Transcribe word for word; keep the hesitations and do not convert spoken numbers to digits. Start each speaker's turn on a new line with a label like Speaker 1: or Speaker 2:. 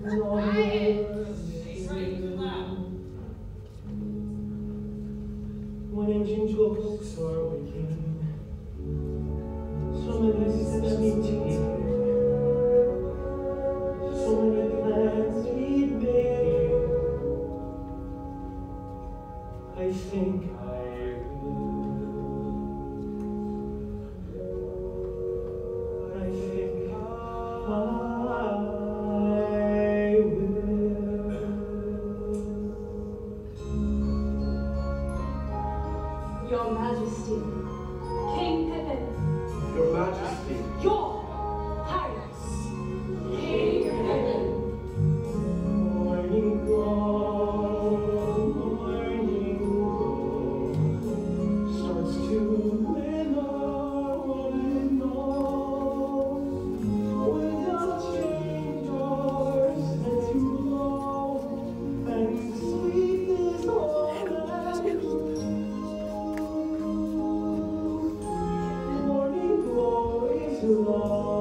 Speaker 1: When ancient books are waking, so many steps need to hear, so many plans need making. I think I will, but I think I
Speaker 2: Your Majesty, King Pippin.
Speaker 3: Your Majesty.
Speaker 2: Your Highness, King Pippin.
Speaker 1: Morning glow, morning glow, starts to glimmer on and on. Without change our set to glow, and sleep is all and morning glory to love.